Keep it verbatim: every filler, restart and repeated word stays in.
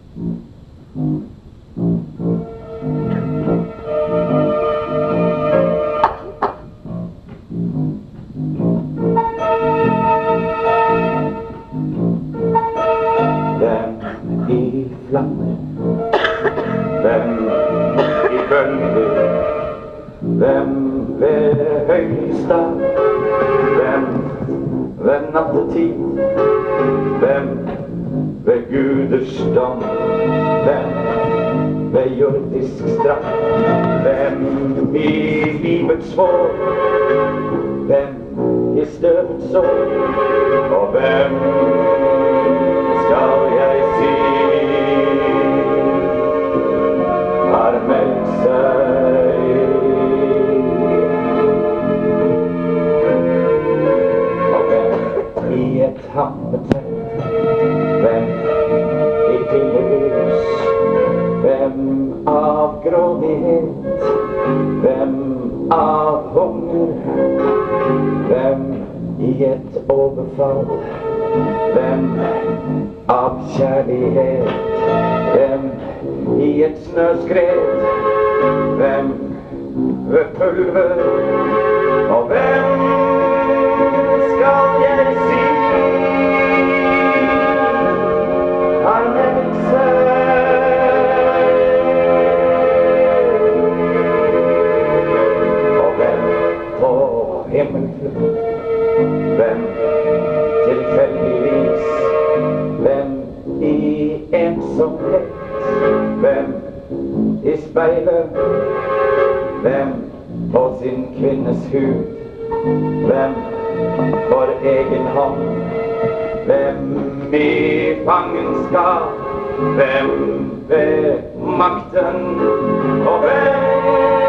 I flammer, hvem i bølger, hvem ved høystad, hvem ved nattetid, hvem ved guders dom, hvem ved jordisk straff, hvem i livets vår, hvem i støvets år, og hvem skal jeg si har meldt seg. Og hvem i et hampetelt, hvem i pillehus, hvem av grådighet, hvem av hunger, hvem i et overfall, hvem av kjærlighet, hvem i et snøskred, hvem ved pulver, og hvem skal jeg si har meldt seg. Og hvem på himmelflukt, hvem tilfeldigvis, hvem i ensomhet, hvem i speilet, hvem på sin kvinnes hud, hvem for egen hånd, hvem i fangenskap, hvem ved makten, og hvem